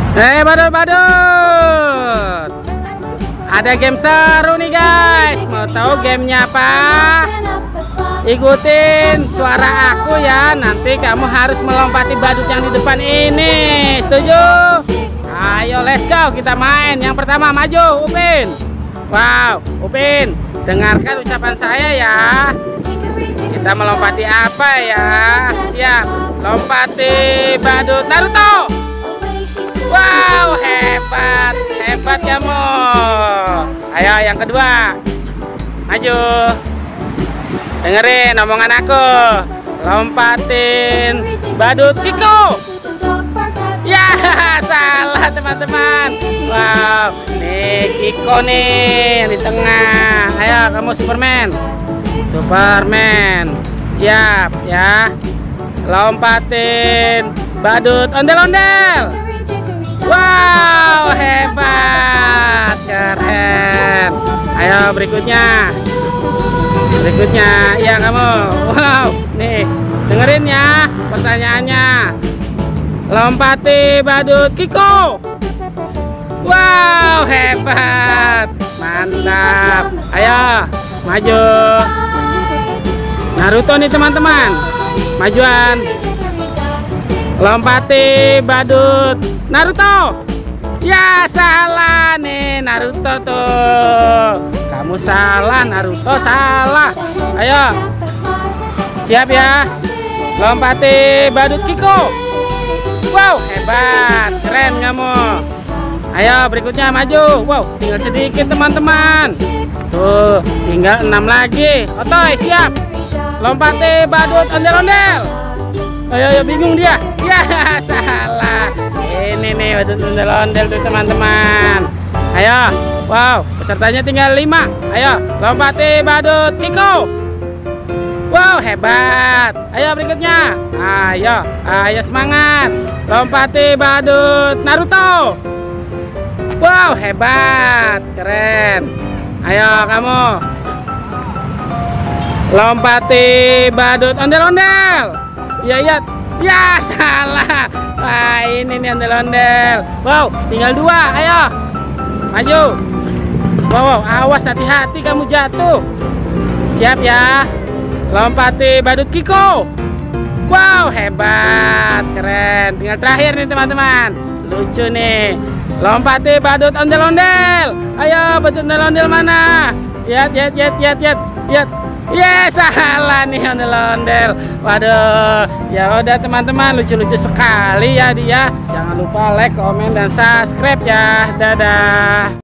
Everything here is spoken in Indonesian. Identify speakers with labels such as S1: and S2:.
S1: Badut. Ada game seru nih guys. Mau tahu gamenya apa? Ikutin suara aku ya. Nanti kamu harus melompati badut yang di depan ini. Setuju? Ayo let's go, kita main. Yang pertama maju, Upin. Wow, Upin, dengarkan ucapan saya ya. Kita melompati apa ya? Siap. Lompati badut Naruto. Wow, hebat, hebat kamu. Ayo yang kedua, maju. Dengerin omongan aku. Lompatin badut Kiko. Ya, salah teman-teman. Wow, nih Kiko nih yang di tengah. Ayo kamu Superman. Superman. Siap ya. Lompatin badut ondel-ondel. Wow, hebat, keren. Ayo berikutnya. Berikutnya, ya kamu. Wow, nih dengerin ya pertanyaannya. Lompati badut Kiko. Wow, hebat, mantap. Ayo maju. Naruto nih teman-teman, majuan. Lompati badut Naruto. Ya salah nih Naruto tuh. Kamu salah, Naruto salah. Ayo. Siap ya. Lompati badut Kiko. Wow, hebat. Keren kamu. Ayo berikutnya maju. Wow, tinggal sedikit teman-teman. Tuh, tinggal 6 lagi. Otoy, siap. Lompati badut ondel-ondel. Ayo, bingung dia. Ya, salah. Ini nih badut ondel-ondel tuh teman-teman. Ayo, wow, pesertanya tinggal 5. Ayo, lompati badut Kiko. Wow, hebat. Ayo berikutnya. Ayo semangat. Lompati badut Naruto. Wow, hebat, keren. Ayo kamu. Lompati badut ondel-ondel. Ya, salah. Wah, ini nih ondel-ondel. Wow, tinggal 2. Ayo, maju. Wow, awas, hati-hati kamu jatuh. Siap ya. Lompati badut Kiko. Wow, hebat, keren. Tinggal terakhir nih teman-teman. Lucu nih. Lompati badut ondel-ondel. Ayo, badut ondel-ondel mana? Lihat. Ya, salah nih ondel-ondel. Waduh. Ya udah teman-teman, lucu-lucu sekali ya dia. Jangan lupa like, komen, dan subscribe ya. Dadah.